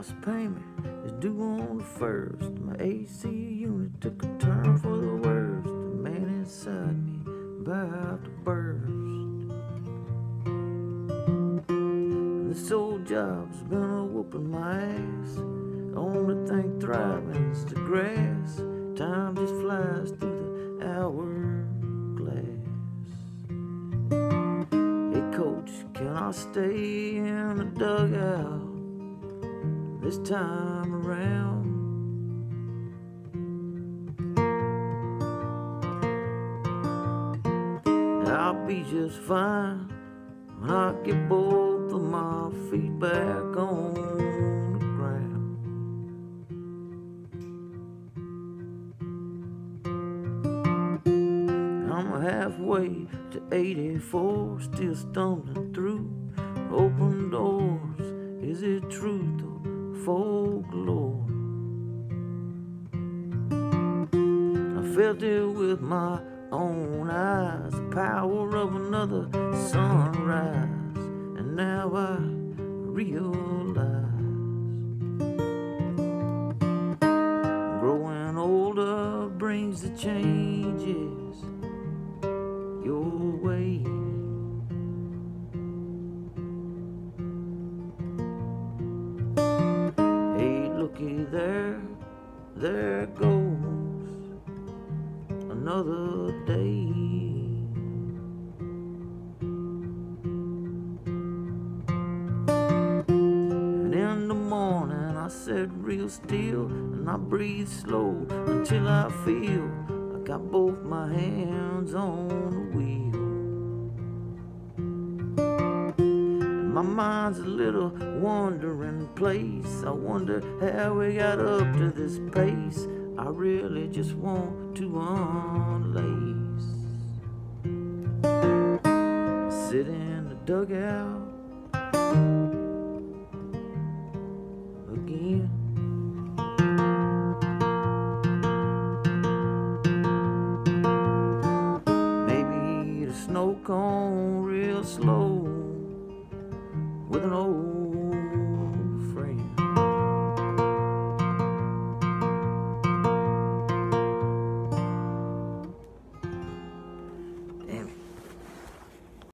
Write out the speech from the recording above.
house payment is due on the 1st. My AC unit took a turn for the worst. The man inside me about to burst. This old job's been a whooping my ass. The only thing thriving's the grass. Time just flies through the hourglass. Hey coach, can I stay in the dugout this time around? I'll be just fine when I get both of my feet back on the ground. I'm halfway to 84, still stumbling through open doors. Is it truth or folklore? I felt it with my own eyes, the power of another sunrise, and now I realize growing older brings the changes your way. Hey, looky there, there goes another day. And in the morning I sit real still and I breathe slow until I feel I got both my hands on the wheel. And my mind's a little wandering place. I wonder how we got up to this pace. I really just want to unlace. Sit in the dugout again. Maybe eat a snow cone real slow with an old